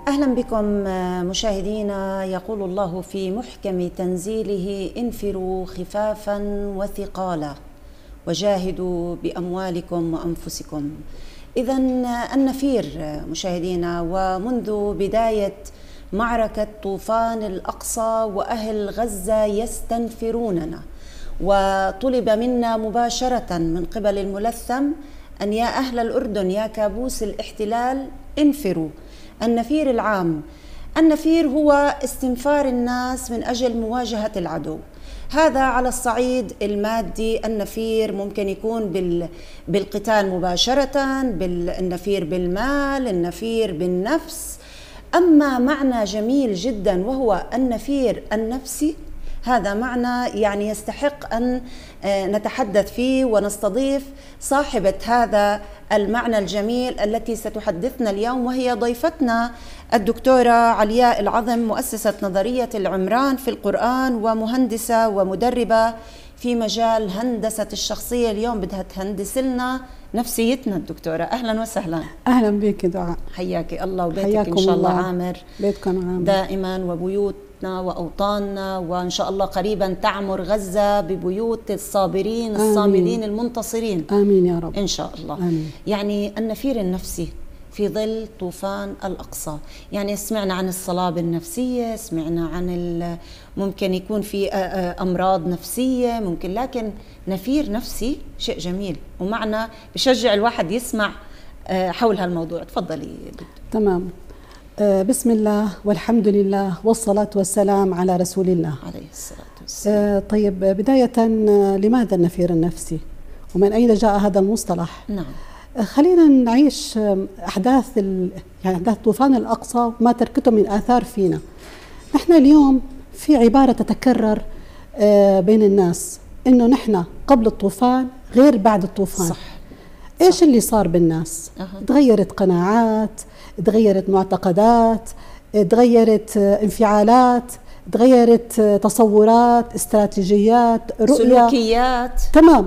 أهلا بكم مشاهدينا. يقول الله في محكم تنزيله: انفروا خفافا وثقالا وجاهدوا بأموالكم وأنفسكم. إذن النفير مشاهدينا، ومنذ بداية معركة طوفان الأقصى وأهل غزة يستنفروننا، وطلب منا مباشرة من قبل الملثم أن يا أهل الأردن يا كابوس الاحتلال انفروا. النفير العام، النفير هو استنفار الناس من أجل مواجهة العدو. هذا على الصعيد المادي. النفير ممكن يكون بالقتال مباشرة، النفير بالمال، النفير بالنفس. أما معنى جميل جدا وهو النفير النفسي، هذا معنى يعني يستحق أن نتحدث فيه ونستضيف صاحبة هذا المعنى الجميل التي ستحدثنا اليوم، وهي ضيفتنا الدكتورة علياء العظم، مؤسسة نظرية العمران في القرآن، ومهندسة ومدربة في مجال هندسة الشخصية. اليوم بدها تهندس لنا نفسيتنا الدكتورة. أهلا وسهلا. أهلا بك دعاء. حياك الله وبيتك إن شاء الله عامر بيتكم عامر دائما، وبيوتنا وأوطاننا، وإن شاء الله قريبا تعمر غزة ببيوت الصابرين الصامدين المنتصرين. آمين يا رب إن شاء الله. آمين. يعني النفير النفسي في ظل طوفان الأقصى، يعني سمعنا عن الصلابة النفسية، سمعنا عن ممكن يكون في أمراض نفسية ممكن، لكن نفير نفسي شيء جميل ومعنى بشجع الواحد يسمع حول هالموضوع. تفضلي دكتور. تمام. بسم الله والحمد لله والصلاة والسلام على رسول الله عليه الصلاة والسلام. طيب، بداية لماذا النفير النفسي ومن أين جاء هذا المصطلح؟ نعم. خلينا نعيش أحداث أحداث طوفان الأقصى وما تركته من آثار فينا. نحن اليوم في عبارة تتكرر بين الناس إنه نحن قبل الطوفان غير بعد الطوفان. صح. إيش صح. اللي صار بالناس؟ تغيرت قناعات، تغيرت معتقدات، تغيرت انفعالات، تغيرت تصورات، استراتيجيات، رؤية، سلوكيات. تمام.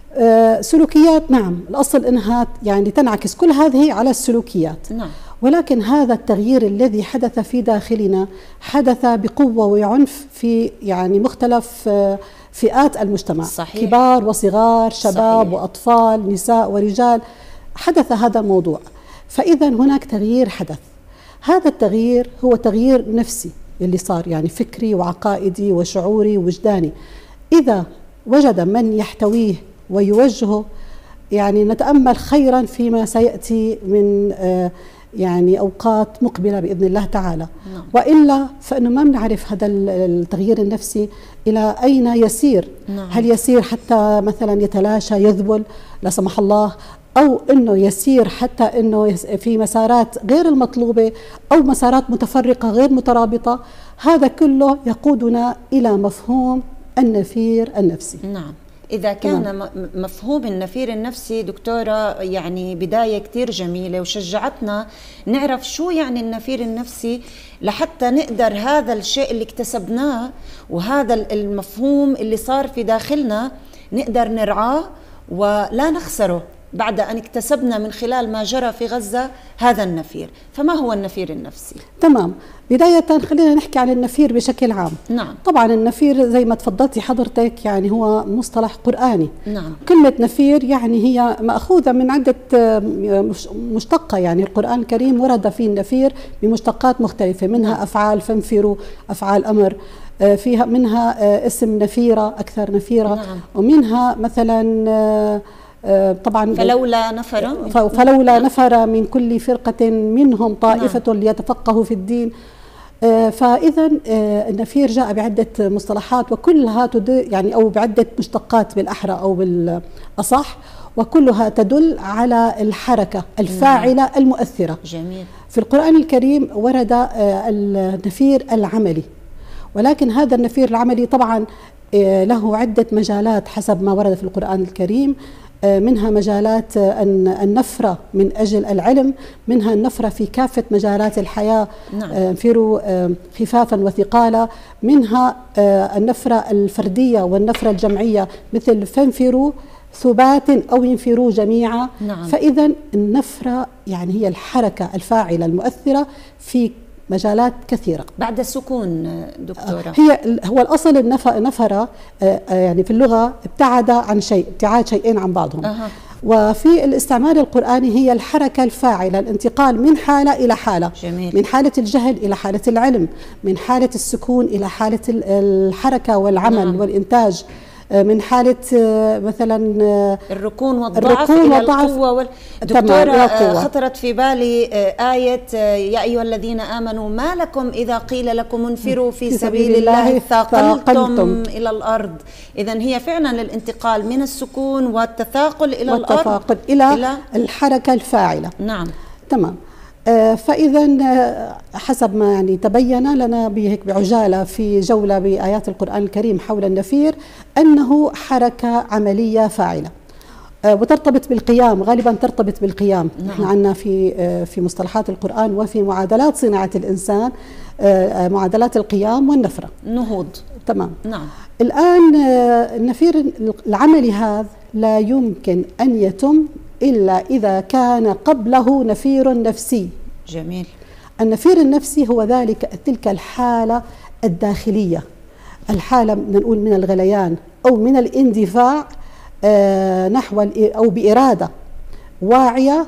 سلوكيات، نعم. الأصل أنها يعني تنعكس كل هذه على السلوكيات. نعم. ولكن هذا التغيير الذي حدث في داخلنا حدث بقوة وعنف في يعني مختلف فئات المجتمع. صحيح. كبار وصغار، شباب. صحيح. وأطفال، نساء ورجال. حدث هذا الموضوع، فإذا هناك تغيير حدث. هذا التغيير هو تغيير نفسي اللي صار، يعني فكري وعقائدي وشعوري ووجداني. إذا وجد من يحتويه ويوجهه، يعني نتأمل خيرا فيما سيأتي من يعني أوقات مقبلة بإذن الله تعالى. نعم. وإلا فإنه ما بنعرف هذا التغيير النفسي إلى أين يسير. نعم. هل يسير حتى مثلا يتلاشى، يذبل لا سمح الله، أو أنه يسير حتى أنه في مسارات غير المطلوبة أو مسارات متفرقة غير مترابطة. هذا كله يقودنا إلى مفهوم النفير النفسي. نعم. إذا كان مفهوم النفير النفسي دكتورة يعني بداية كتير جميلة، وشجعتنا نعرف شو يعني النفير النفسي لحتى نقدر هذا الشيء اللي اكتسبناه وهذا المفهوم اللي صار في داخلنا نقدر نرعاه ولا نخسره بعد أن اكتسبنا من خلال ما جرى في غزة هذا النفير. فما هو النفير النفسي؟ تمام. بداية خلينا نحكي عن النفير بشكل عام. نعم. طبعا النفير زي ما تفضلتي حضرتك يعني هو مصطلح قرآني. نعم. كلمة نفير يعني هي مأخوذة من عدة مشتقة، يعني القرآن الكريم ورد فيه النفير بمشتقات مختلفة، منها نعم. أفعال فانفروا، أفعال أمر، فيها منها اسم نفيرة، أكثر نفيرة. نعم. ومنها مثلا طبعا فلولا نفر من كل فرقة منهم طائفة. نعم. ليتفقهوا في الدين. فإذا النفير جاء بعدة مصطلحات وكلها يعني أو بعدة مشتقات بالأحرى أو بالأصح، وكلها تدل على الحركة الفاعلة. نعم. المؤثرة. جميل. في القرآن الكريم ورد النفير العملي، ولكن هذا النفير العملي طبعا له عدة مجالات حسب ما ورد في القرآن الكريم. منها مجالات النفرة من أجل العلم، منها النفرة في كافة مجالات الحياة. نعم. انفروا خفافا وثقالا. منها النفرة الفردية والنفرة الجمعية، مثل فانفروا ثبات أو ينفروا جميعا. نعم. فإذا النفرة يعني هي الحركة الفاعلة المؤثرة في مجالات كثيرة. بعد السكون دكتورة، هو الأصل النفر يعني في اللغة ابتعد عن شيء، ابتعاد شيئين عن بعضهم. وفي الاستعمال القرآني هي الحركة الفاعلة، الانتقال من حالة إلى حالة. جميل. من حالة الجهل إلى حالة العلم، من حالة السكون إلى حالة الحركة والعمل والإنتاج، من حالة مثلا الركون والضعف إلى القوة دكتورة، خطرت في بالي آية يا أيها الذين آمنوا ما لكم إذا قيل لكم انفروا في سبيل الله ثاقلتم إلى الأرض. إذن هي فعلا الانتقال من السكون والتثاقل إلى الأرض إلى الحركة الفاعلة. نعم تمام. فإذا حسب ما يعني تبين لنا بهيك بعجالة في جولة بآيات القرآن الكريم حول النفير أنه حركة عملية فاعلة وترتبط بالقيام، غالبا ترتبط بالقيام. نحن عندنا في مصطلحات القرآن وفي معادلات صناعة الإنسان معادلات القيام والنفرة، نهوض. تمام. نعم. الآن النفير العملي هذا لا يمكن أن يتم إلا إذا كان قبله نفير نفسي. جميل. النفير النفسي هو تلك الحالة الداخلية، الحالة نقول من الغليان أو من الاندفاع نحو أو بإرادة واعية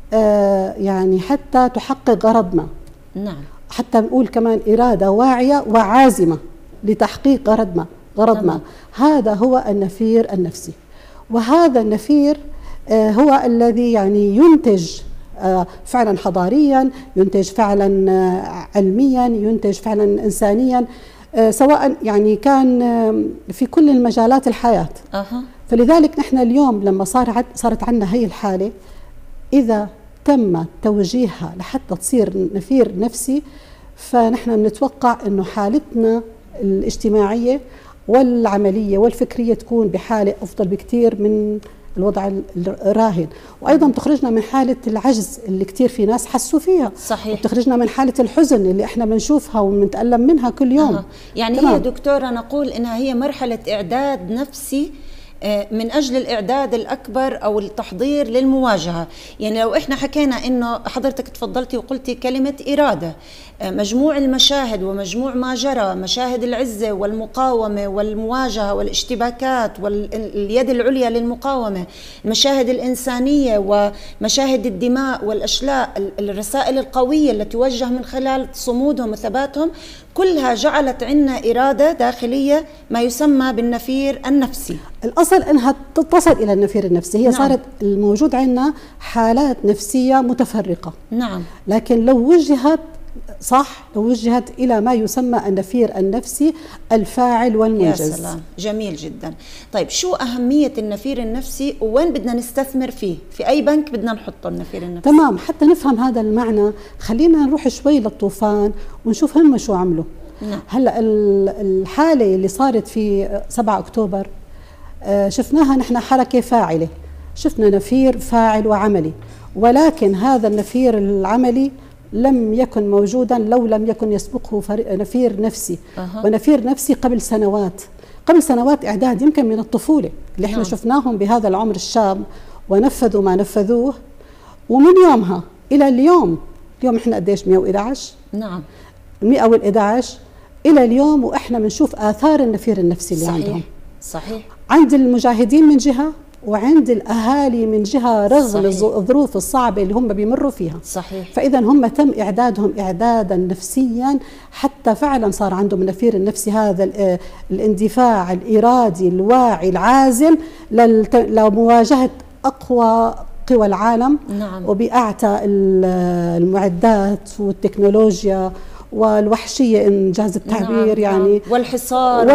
يعني حتى تحقق غرضنا. نعم. حتى نقول كمان إرادة واعية وعازمة لتحقيق غرضنا. هذا هو النفير النفسي. وهذا النفير هو الذي يعني ينتج فعلا حضاريا، ينتج فعلا علميا، ينتج فعلا إنسانيا، سواء يعني كان في كل المجالات الحياة. فلذلك نحن اليوم لما صارت عندنا هي الحالة، إذا تم توجيهها لحتى تصير نفير نفسي، فنحن بنتوقع أنه حالتنا الاجتماعية والعملية والفكرية تكون بحالة أفضل بكثير من الوضع الراهن، وأيضا تخرجنا من حالة العجز اللي كثير في ناس حسوا فيها. صحيح. وتخرجنا من حالة الحزن اللي احنا بنشوفها وبنتألم منها كل يوم. يعني تمام. هي دكتورة نقول إنها هي مرحلة إعداد نفسي من أجل الإعداد الأكبر أو التحضير للمواجهة. يعني لو إحنا حكينا إنه حضرتك تفضلتي وقلتي كلمة إرادة، مجموع المشاهد ومجموع ما جرى، مشاهد العزة والمقاومة والمواجهة والاشتباكات واليد العليا للمقاومة، المشاهد الإنسانية ومشاهد الدماء والأشلاء، الرسائل القوية التي توجه من خلال صمودهم وثباتهم، كلها جعلت عنا إرادة داخلية ما يسمى بالنفير النفسي. الأصل أنها تصل إلى النفير النفسي. هي نعم. صارت الموجود عندنا حالات نفسية متفرقة. نعم. لكن لو وجهت صح، لو وجهت إلى ما يسمى النفير النفسي الفاعل والمنجز. يا سلام، جميل جدا. طيب شو أهمية النفير النفسي وين بدنا نستثمر فيه؟ في أي بنك بدنا نحطه النفير النفسي؟ تمام. حتى نفهم هذا المعنى خلينا نروح شوي للطوفان ونشوف هم شو عملوا. نعم. هلأ الحالة اللي صارت في 7 أكتوبر شفناها نحن حركة فاعلة، شفنا نفير فاعل وعملي، ولكن هذا النفير العملي لم يكن موجودا لو لم يكن يسبقه نفير نفسي. ونفير نفسي قبل سنوات إعداد يمكن من الطفولة اللي احنا شفناهم بهذا العمر الشاب ونفذوا ما نفذوه، ومن يومها إلى اليوم احنا قديش 111. نعم. 111 إلى اليوم وإحنا بنشوف آثار النفير النفسي اللي عندهم. صحيح. عند المجاهدين من جهة وعند الأهالي من جهة، رغم الظروف الصعبة اللي هم بيمروا فيها. صحيح. فإذا هم تم إعدادهم إعدادا نفسيا حتى فعلا صار عندهم النفير النفسي، هذا الاندفاع الإرادي الواعي العازم لمواجهة أقوى قوى العالم. نعم. وبأعتى المعدات والتكنولوجيا والوحشية إن جاز التعبير. نعم. يعني والحصار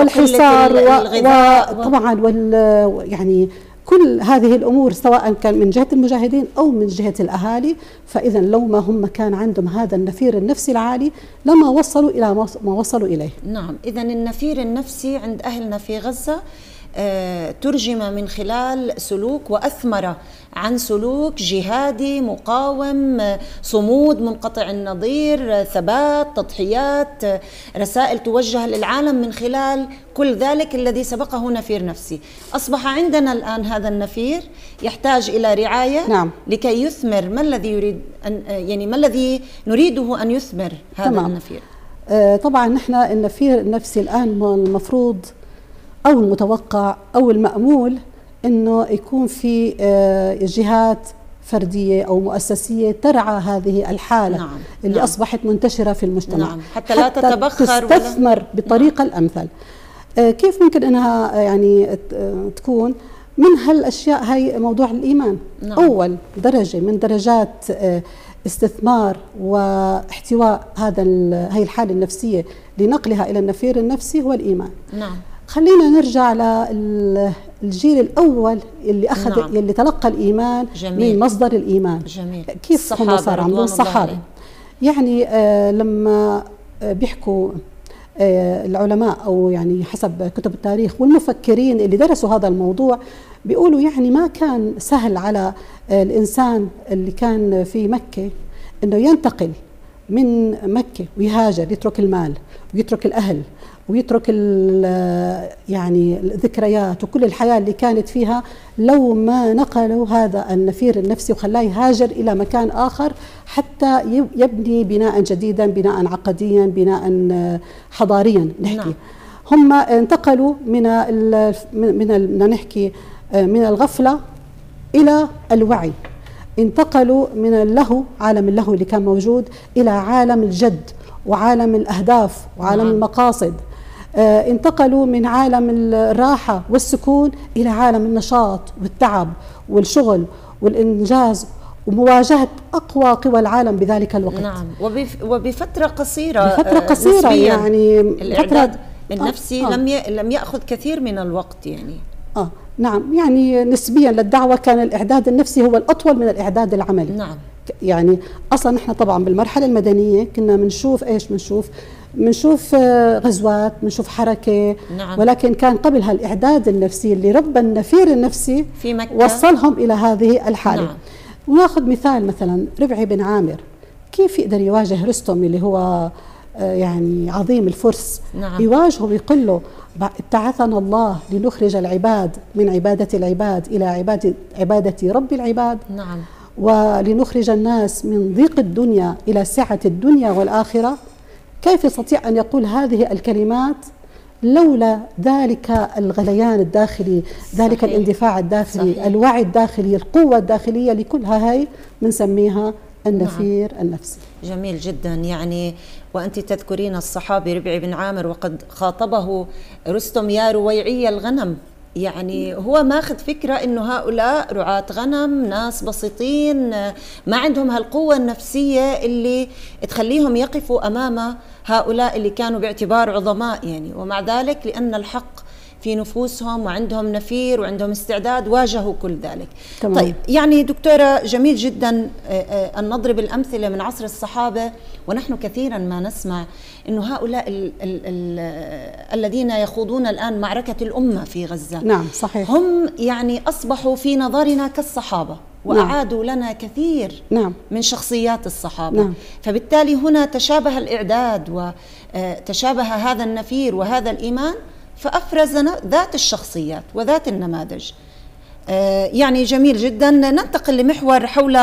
الغذاء طبعا يعني كل هذه الأمور سواء كان من جهة المجاهدين أو من جهة الأهالي. فإذا لو ما هم كان عندهم هذا النفير النفسي العالي لما وصلوا إلى ما وصلوا إليه. نعم. إذا النفير النفسي عند أهلنا في غزة ترجم من خلال سلوك وأثمر عن سلوك جهادي مقاوم، صمود منقطع النظير، ثبات، تضحيات، رسائل توجه للعالم من خلال كل ذلك الذي سبقه نفير نفسي. أصبح عندنا الآن هذا النفير يحتاج إلى رعاية. نعم. لكي يثمر ما الذي يريد يعني ما الذي نريده أن يثمر هذا تمام. النفير. طبعا نحن النفير النفسي الآن المفروض أو المتوقع أو المأمول أنه يكون في جهات فردية أو مؤسسية ترعى هذه الحالة. نعم. اللي نعم. أصبحت منتشرة في المجتمع. نعم. حتى لا تتبخر تستثمر بالطريقة الأمثل. كيف ممكن أنها يعني تكون من هالأشياء؟ هي موضوع الإيمان. نعم. أول درجة من درجات استثمار واحتواء هاي الحالة النفسية لنقلها إلى النفير النفسي هو الإيمان. نعم. خلينا نرجع للجيل الأول اللي أخذ. نعم. اللي تلقى الإيمان. جميل. من مصدر الإيمان. جميل. كيف هم صار عندهم الصحابة يعني لما بيحكوا العلماء أو يعني حسب كتب التاريخ والمفكرين اللي درسوا هذا الموضوع بيقولوا يعني ما كان سهل على الإنسان اللي كان في مكة إنه ينتقل من مكة ويهاجر، يترك المال ويترك الأهل ويترك يعني الذكريات وكل الحياة اللي كانت فيها، لو ما نقلوا هذا النفير النفسي وخلاه يهاجر إلى مكان آخر حتى يبني بناء جديدا، بناء عقديا، بناء حضاريا نحكي. نعم. هم انتقلوا من الغفلة إلى الوعي، انتقلوا من اللهو، عالم اللهو اللي كان موجود، إلى عالم الجد وعالم الأهداف وعالم نعم. المقاصد. انتقلوا من عالم الراحة والسكون إلى عالم النشاط والتعب والشغل والإنجاز ومواجهة أقوى قوى العالم بذلك الوقت. نعم. وبفترة قصيرة. بفترة قصيرة يعني الإعداد النفسي لم يأخذ كثير من الوقت يعني. نعم، يعني نسبيا للدعوة كان الإعداد النفسي هو الأطول من الإعداد العملي. نعم. يعني أصلا نحن طبعا بالمرحلة المدنية كنا بنشوف إيش؟ بنشوف غزوات، بنشوف حركة. نعم. ولكن كان قبلها الإعداد النفسي اللي ربى النفير النفسي في مكة وصلهم إلى هذه الحالة. نعم. وناخذ مثال مثلا ربعي بن عامر، كيف يقدر يواجه رستم اللي هو يعني عظيم الفرس؟ نعم. يواجهه ويقول له ابتعثنا الله لنخرج العباد من عبادة العباد إلى عبادة رب العباد. نعم. ولنخرج الناس من ضيق الدنيا إلى سعة الدنيا والآخرة. كيف يستطيع أن يقول هذه الكلمات لولا ذلك الغليان الداخلي، ذلك صحيح. الاندفاع الداخلي، صحيح. الوعي الداخلي، القوة الداخلية، لكلها هاي بنسميها النفير. نعم. النفسي. جميل جدا. يعني وأنت تذكرين الصحابي ربعي بن عامر وقد خاطبه رستم يا رويعي الغنم، يعني هو ماخذ فكرة إنه هؤلاء رعاة غنم، ناس بسيطين ما عندهم هالقوة النفسية اللي تخليهم يقفوا أمام هؤلاء اللي كانوا باعتبار عظماء يعني. ومع ذلك لأن الحق في نفوسهم وعندهم نفير وعندهم استعداد واجهوا كل ذلك. تمام. طيب يعني دكتورة جميل جدا أن نضرب الأمثلة من عصر الصحابة، ونحن كثيرا ما نسمع أنه هؤلاء الذين يخوضون الآن معركة الأمة في غزة. نعم صحيح. هم يعني أصبحوا في نظرنا كالصحابة وأعادوا لنا كثير نعم. من شخصيات الصحابة. نعم. فبالتالي هنا تشابه الإعداد وتشابه هذا النفير وهذا الإيمان، فأفرزنا ذات الشخصيات وذات النماذج. يعني جميل جدا. ننتقل لمحور حول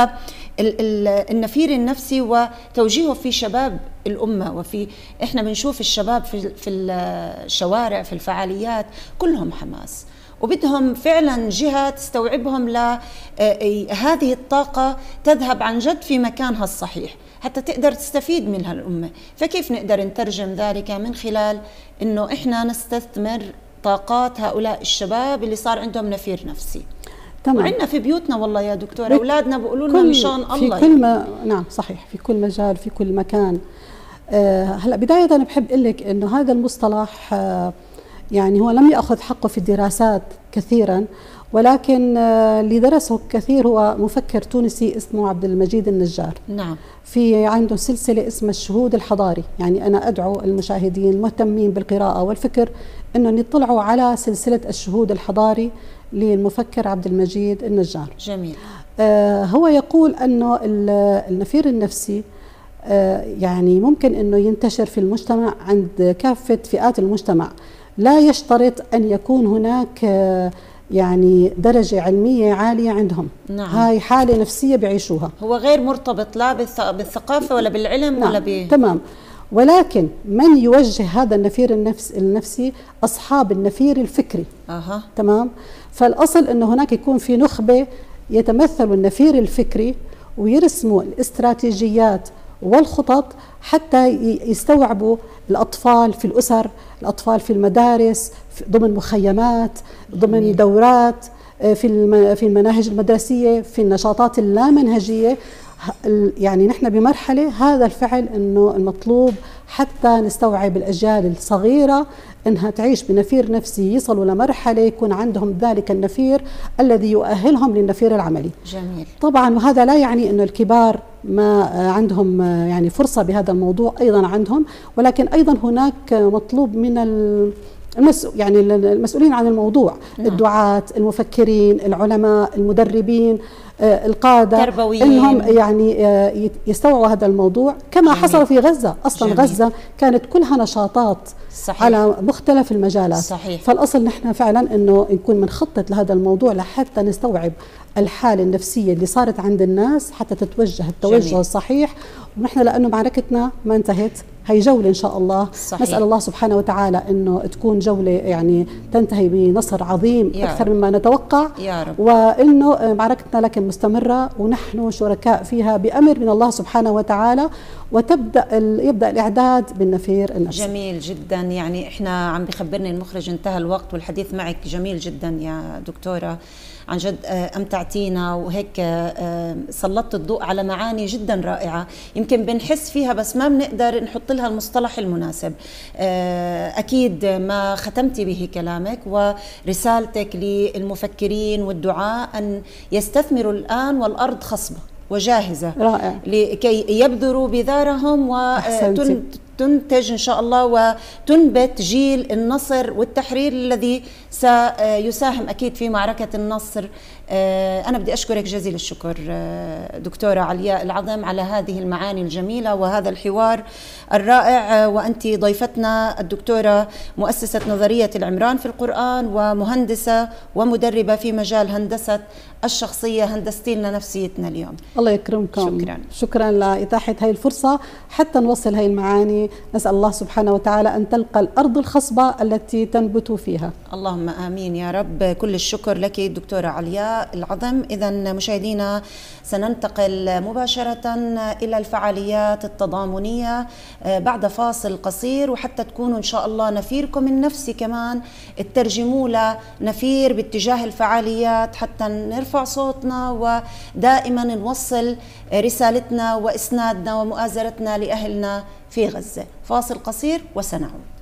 النفير النفسي وتوجيهه في شباب الأمة. إحنا بنشوف الشباب في الشوارع في الفعاليات كلهم حماس، وبدهم فعلا جهة تستوعبهم لهذه الطاقة تذهب عن جد في مكانها الصحيح حتى تقدر تستفيد منها الأمة. فكيف نقدر نترجم ذلك من خلال إنه إحنا نستثمر طاقات هؤلاء الشباب اللي صار عندهم نفير نفسي؟ تمام. وعندنا في بيوتنا والله يا دكتورة أولادنا بيقولوا لنا مشان الله في كل نعم صحيح، في كل مجال في كل مكان. هلا بداية أنا بحب أقول لك إنه هذا المصطلح يعني هو لم يأخذ حقه في الدراسات كثيرا، ولكن اللي درسه كثير هو مفكر تونسي اسمه عبد المجيد النجار. نعم. في عنده سلسلة اسمها الشهود الحضاري. يعني أنا أدعو المشاهدين المهتمين بالقراءة والفكر أنهم يطلعوا على سلسلة الشهود الحضاري للمفكر عبد المجيد النجار. جميل. هو يقول أنه النفير النفسي يعني ممكن أنه ينتشر في المجتمع عند كافة فئات المجتمع، لا يشترط أن يكون هناك يعني درجة علمية عالية عندهم. نعم. هاي حالة نفسية بيعيشوها، هو غير مرتبط لا بالثقافة ولا بالعلم. نعم. ولا تمام. ولكن من يوجه هذا النفير النفسي أصحاب النفير الفكري. تمام. فالأصل أنه هناك يكون في نخبة يتمثل النفير الفكري ويرسموا الاستراتيجيات والخطط حتى يستوعبوا الأطفال في الأسر، الأطفال في المدارس، ضمن مخيمات، ضمن دورات، في المناهج المدرسية، في النشاطات اللامنهجية. يعني نحن بمرحلة هذا الفعل أنه المطلوب حتى نستوعب الأجيال الصغيرة أنها تعيش بنفير نفسي، يصلوا لمرحلة يكون عندهم ذلك النفير الذي يؤهلهم للنفير العملي. جميل. طبعا وهذا لا يعني أنه الكبار ما عندهم يعني فرصة بهذا الموضوع، أيضا عندهم، ولكن أيضا هناك مطلوب من يعني المسؤولين عن الموضوع. نعم. الدعاة، المفكرين، العلماء، المدربين، القادة، انهم يعني يستوعبوا هذا الموضوع كما جميل. حصل في غزة. اصلا جميل. غزة كانت كلها نشاطات صحيح. على مختلف المجالات. صحيح. فالاصل نحن فعلا انه نكون بنخطط لهذا الموضوع لحتى نستوعب الحالة النفسية اللي صارت عند الناس حتى تتوجه التوجه جميل. الصحيح. ونحن لانه معركتنا ما انتهت، هي جولة إن شاء الله. صحيح. نسأل الله سبحانه وتعالى أنه تكون جولة يعني تنتهي بنصر عظيم أكثر مما نتوقع يا رب. وأنه معركتنا لكن مستمرة ونحن شركاء فيها بأمر من الله سبحانه وتعالى، يبدأ الإعداد بالنفير النفسي. جميل جدا. يعني إحنا عم بخبرني المخرج انتهى الوقت، والحديث معك جميل جدا يا دكتورة، عن جد أمتعتينا، وهيك سلطت الضوء على معاني جدا رائعة يمكن بنحس فيها بس ما بنقدر نحط لها المصطلح المناسب. أكيد ما ختمتي به كلامك ورسالتك للمفكرين والدعاء أن يستثمروا الآن والأرض خصبة وجاهزة. رائع. لكي يبذروا بذارهم وتنتج إن شاء الله وتنبت جيل النصر والتحرير الذي سيساهم أكيد في معركة النصر. أنا بدي أشكرك جزيل الشكر دكتورة علياء العظم على هذه المعاني الجميلة وهذا الحوار الرائع، وأنت ضيفتنا الدكتورة مؤسسة نظرية العمران في القرآن ومهندسة ومدربة في مجال هندسة الشخصية. هندستي لنا نفسيتنا اليوم. الله يكرمكم. شكرا لإتاحة هاي الفرصة حتى نوصل هاي المعاني. نسأل الله سبحانه وتعالى أن تلقى الأرض الخصبة التي تنبت فيها. اللهم آمين يا رب. كل الشكر لك دكتورة علياء العظم. إذن مشاهدينا سننتقل مباشرة إلى الفعاليات التضامنية بعد فاصل قصير، وحتى تكونوا إن شاء الله نفيركم النفسي كمان تترجموا له نفير باتجاه الفعاليات حتى نرفع صوتنا ودائما نوصل رسالتنا وإسنادنا ومؤازرتنا لأهلنا في غزة. فاصل قصير وسنعود.